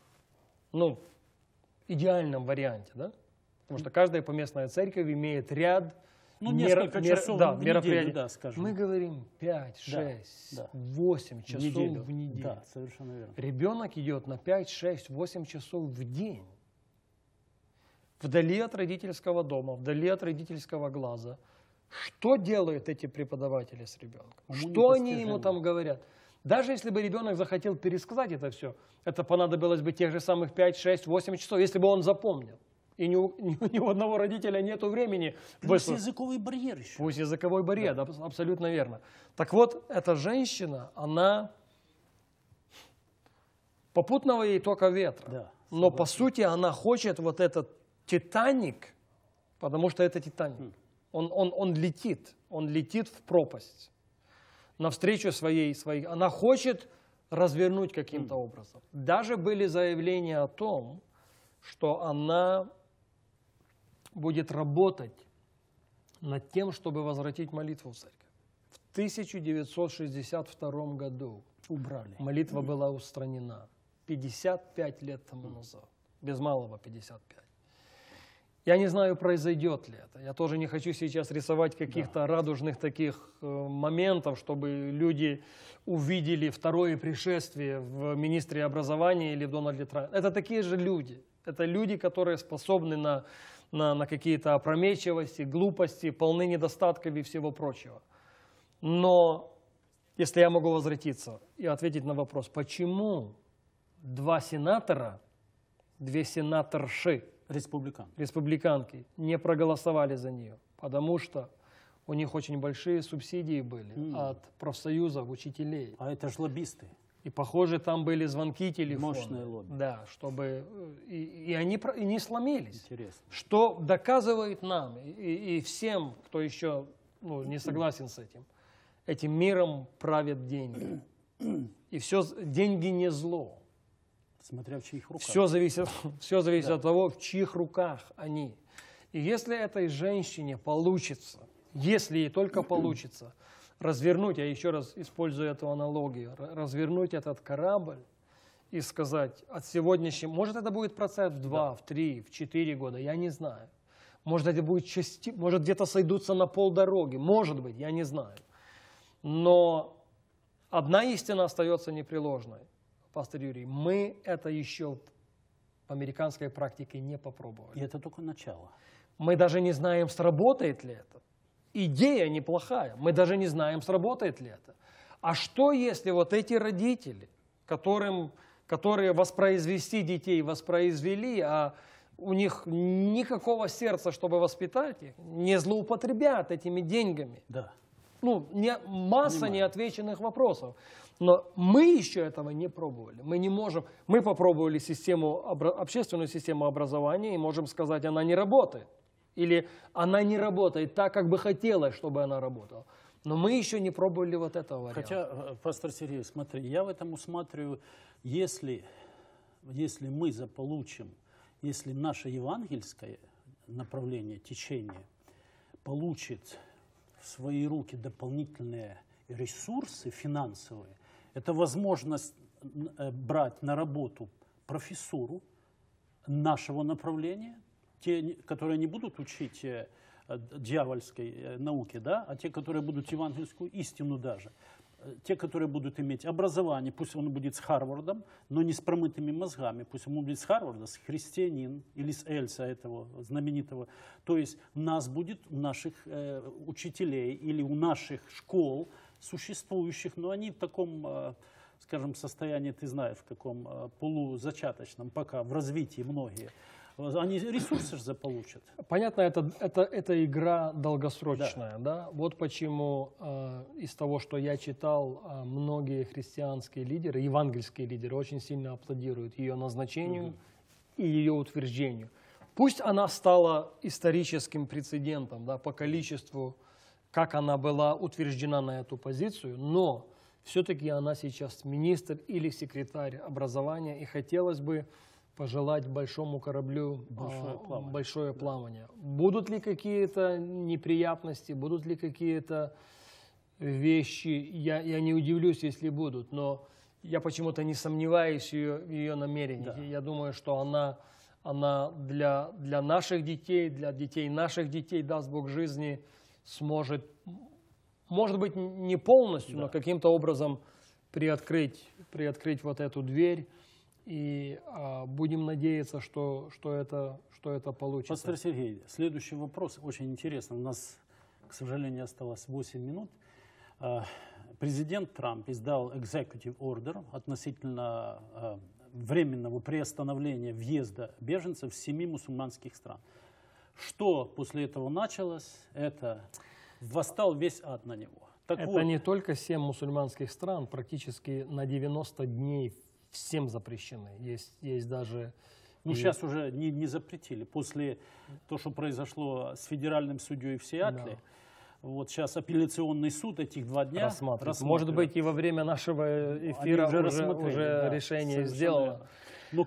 идеальном варианте, да? Потому что каждая поместная церковь имеет ряд несколько часов в мероприятий. Неделю, да, скажем. Мы говорим 5, 6, 8 часов в неделю. Да, совершенно верно. Ребенок идет на 5, 6, 8 часов в день. Вдали от родительского дома, вдали от родительского глаза. Что делают эти преподаватели с ребенком? Что они ему там говорят? Даже если бы ребенок захотел пересказать это все, это понадобилось бы тех же самых 5, 6, 8 часов, если бы он запомнил. И ни у одного родителя нет времени. Пусть языковой барьер еще. Пусть языковой барьер, да, абсолютно верно. Так вот, эта женщина, она попутного ей только ветра. Да, но по сути она хочет вот этот Титаник, потому что это Титаник. Он летит в пропасть. Навстречу своей. Она хочет развернуть каким-то образом. Даже были заявления о том, что она будет работать над тем, чтобы возвратить молитву в церковь. В 1962 году убрали. Молитва была устранена. 55 лет тому назад. Без малого 55. Я не знаю, произойдет ли это. Я тоже не хочу сейчас рисовать каких-то радужных таких моментов, чтобы люди увидели второе пришествие в министре образования или в Дональде Трампе. Это такие же люди. Это люди, которые способны на какие-то опрометчивости, глупости, полны недостатков и всего прочего. Но если я могу возвратиться и ответить на вопрос, почему две сенаторши, республиканки, не проголосовали за нее? Потому что у них очень большие субсидии были от профсоюзов учителей. А это ж лоббисты. И, похоже, там были звонки, телефоны. Мощные лобби. Да, чтобы... И они не сломились. Интересно. Что доказывает нам и всем, кто еще не согласен с этим. Этим миром правят деньги. И деньги не зло. Смотря в чьих руках. Все зависит от того, в чьих руках они. И если этой женщине получится, если ей только получится, развернуть, я еще раз использую эту аналогию, развернуть этот корабль и сказать, от сегодняшнего, может это будет процесс в 2, в 3, в 4 года, я не знаю. Может это будет может где-то сойдутся на полдороги, может быть, я не знаю. Но одна истина остается непреложной, пастор Юрий, мы это еще в американской практике не попробовали. И это только начало. Мы даже не знаем, сработает ли это. Идея неплохая, мы даже не знаем, сработает ли это. А что, если вот эти родители, которые воспроизвести детей воспроизвели, а у них никакого сердца, чтобы воспитать их, не злоупотребят этими деньгами? Да. Масса неотвеченных вопросов. Но мы еще этого не пробовали. Мы не можем. Мы попробовали общественную систему образования и можем сказать, она не работает. Или она не работает так, как бы хотелось, чтобы она работала. Но мы еще не пробовали вот этого варианта. Хотя, пастор Сергей, смотри, я в этом усматриваю, если мы заполучим, если наше евангельское направление, течение получит в свои руки дополнительные ресурсы финансовые, это возможность брать на работу профессуру нашего направления, те, которые не будут учить дьявольской науке, да, а те, которые будут евангельскую истину даже те, которые будут иметь образование, пусть он будет с Харвардом, но не с промытыми мозгами, пусть он будет с Харварда, с христианин или с Эльса этого знаменитого. То есть у нас будет, у наших учителей или у наших школ существующих, но они в таком, скажем, состоянии, ты знаешь, в каком полузачаточном пока, в развитии многие. Они ресурсы же заполучат. Понятно, это игра долгосрочная. Да? Вот почему из того, что я читал, многие христианские лидеры, евангельские лидеры очень сильно аплодируют ее назначению и ее утверждению. Пусть она стала историческим прецедентом, да, по количеству, как она была утверждена на эту позицию, но все-таки она сейчас министр или секретарь образования, и хотелось бы пожелать большому кораблю большое плавание. Будут ли какие-то неприятности, будут ли какие-то вещи, я не удивлюсь, если будут, но я почему-то не сомневаюсь в ее намерениях. Да. Я думаю, что она для наших детей, для детей наших детей, даст Бог жизни, сможет, может быть, не полностью, но каким-то образом приоткрыть вот эту дверь. И будем надеяться, что это получится. Пастор Сергей, следующий вопрос очень интересный. У нас, к сожалению, осталось 8 минут. Президент Трамп издал executive order относительно временного приостановления въезда беженцев в 7 мусульманских стран. Что после этого началось? Это восстал весь ад на него. Так это вот, не только 7 мусульманских стран, практически на 90 дней всем запрещены. Есть даже... Ну, сейчас уже не запретили. После того, что произошло с федеральным судьей в Сиэтле, вот сейчас апелляционный суд этих 2 дня рассматривает. Может быть, и во время нашего эфира уже решение сделано. Ну,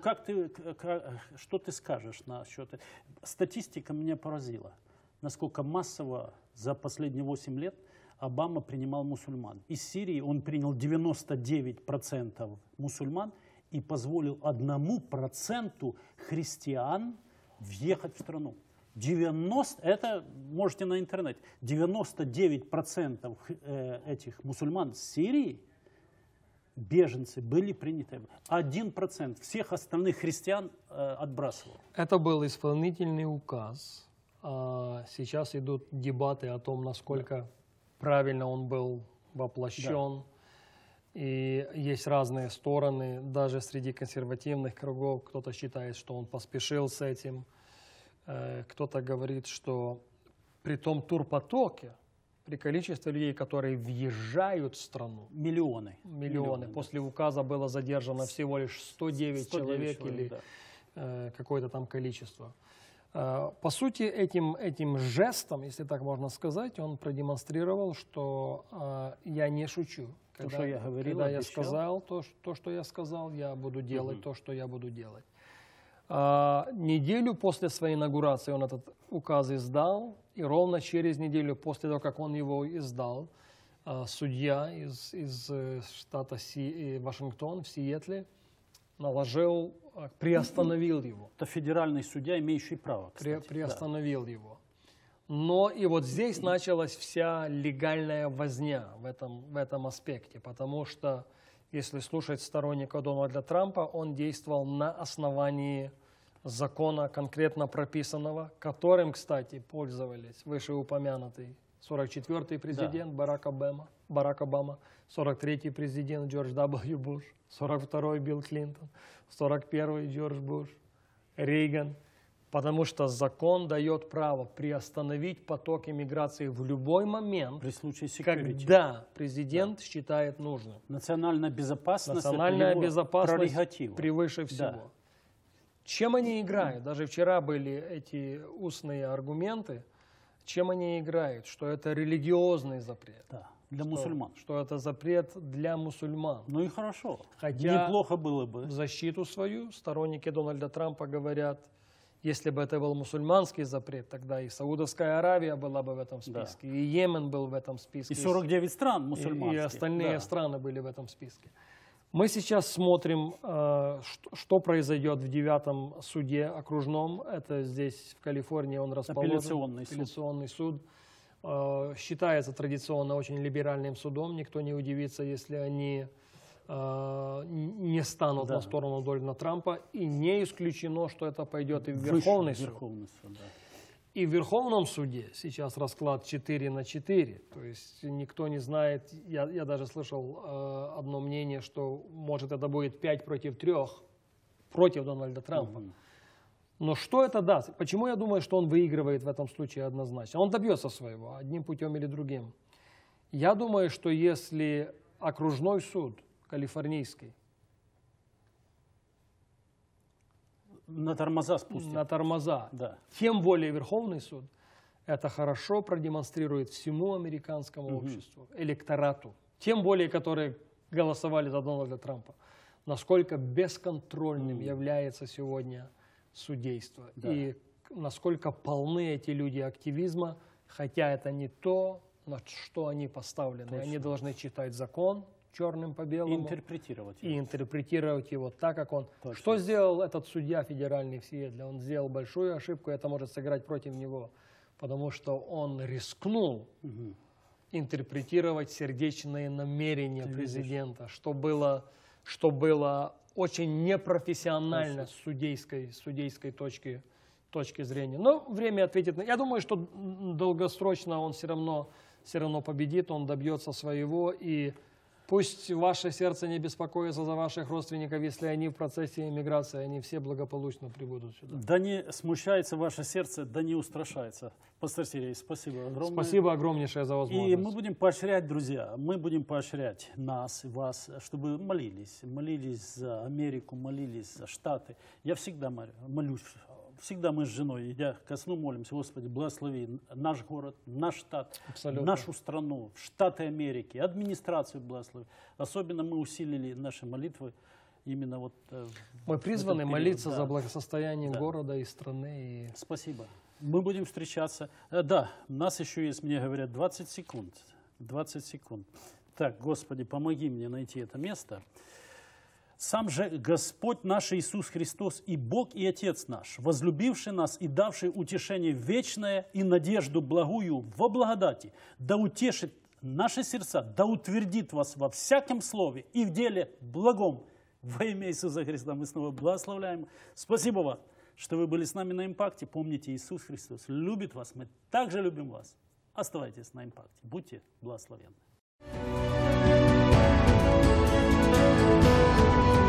что ты скажешь насчет... Статистика меня поразила. Насколько массово за последние 8 лет Обама принимал мусульман. Из Сирии он принял 99% мусульман и позволил 1% христиан въехать в страну. 90, это можете на интернете, 99% этих мусульман с Сирии, беженцы, были приняты. 1% всех остальных христиан отбрасывал. Это был исполнительный указ. Сейчас идут дебаты о том, насколько правильно он был воплощен. И есть разные стороны, даже среди консервативных кругов. Кто-то считает, что он поспешил с этим. Кто-то говорит, что при том турпотоке, при количестве людей, которые въезжают в страну, миллионы. После указа было задержано всего лишь 109 человек или какое-то там количество. По сути, этим жестом, если так можно сказать, он продемонстрировал, что я не шучу. Когда я сказал то, что я сказал, я буду делать то, что я буду делать. Неделю после своей инаугурации он этот указ издал, и ровно через неделю после того, как он его издал, судья из штата Вашингтон в Сиэтле приостановил его. Это федеральный судья, имеющий право, кстати. Приостановил его. Но и вот здесь началась вся легальная возня в этом аспекте, потому что, если слушать сторонника Дональда Трампа, он действовал на основании закона, конкретно прописанного, которым, кстати, пользовались вышеупомянутый 44-й президент Барак Обама, 43-й президент Джордж W. Буш, 42-й Билл Клинтон, 41-й Джордж Буш, Рейган. Потому что закон дает право приостановить поток иммиграции в любой момент, при случае когда президент считает нужным. Национальная безопасность, превыше всего. Чем они играют? Даже вчера были эти устные аргументы. Чем они играют? Что это религиозный запрет. Для мусульман. Что это запрет для мусульман. Ну и хорошо. Хотя неплохо было бы. В защиту свою сторонники Дональда Трампа говорят, если бы это был мусульманский запрет, тогда и Саудовская Аравия была бы в этом списке, и Йемен был в этом списке. И 49 стран мусульманских. И остальные страны были в этом списке. Мы сейчас смотрим, что произойдет в 9-м суде окружном. Это здесь, в Калифорнии, он расположен. Апелляционный суд. считается традиционно очень либеральным судом. Никто не удивится, если они не станут на сторону Дональда Трампа. И не исключено, что это пойдет и в Верховный суд. И в Верховном суде сейчас расклад 4-4. То есть никто не знает. Я даже слышал одно мнение, что может это будет 5 против 3 против Дональда Трампа. Но что это даст? Почему я думаю, что он выигрывает в этом случае однозначно? Он добьется своего, одним путем или другим. Я думаю, что если окружной суд калифорнийский на тормоза спустит. На тормоза. Да. Тем более Верховный суд это хорошо продемонстрирует всему американскому обществу, электорату, тем более, которые голосовали за Дональда Трампа, насколько бесконтрольным является сегодня судейство. Да. И насколько полны эти люди активизма, хотя это не то, на что они поставлены. Точно. Они должны читать закон черным по белому. И интерпретировать его так, как он. Точно. Что сделал этот судья федеральный в Сиэтле? Он сделал большую ошибку, и это может сыграть против него, потому что он рискнул интерпретировать сердечные намерения президента, что было очень непрофессионально с судейской точки зрения. Но время ответит. Я думаю, что долгосрочно он все равно победит, он добьется своего. И пусть ваше сердце не беспокоится за ваших родственников, если они в процессе иммиграции, они все благополучно прибудут сюда. Да не смущается ваше сердце, да не устрашается. Пастор Сергей, спасибо огромное. Спасибо огромнейшее за возможность. И мы будем поощрять, друзья, мы будем поощрять нас и вас, чтобы молились за Америку, молились за Штаты. Я всегда молюсь, всегда мы с женой, идя ко сну, молимся: Господи, благослови наш город, наш штат, нашу страну, Штаты Америки, администрацию благослови. Особенно мы усилили наши молитвы именно вот. Мы призваны молиться за благосостояние города и страны. Спасибо. Мы будем встречаться. Да, у нас еще есть, мне говорят, 20 секунд. 20 секунд. Так, Господи, помоги мне найти это место. Сам же Господь наш Иисус Христос и Бог и Отец наш, возлюбивший нас и давший утешение вечное и надежду благую во благодати, да утешит наши сердца, да утвердит вас во всяком слове и в деле благом. Во имя Иисуса Христа мы снова благословляем. Спасибо вам, что вы были с нами на Импакте. Помните, Иисус Христос любит вас, мы также любим вас. Оставайтесь на Импакте. Будьте благословенны.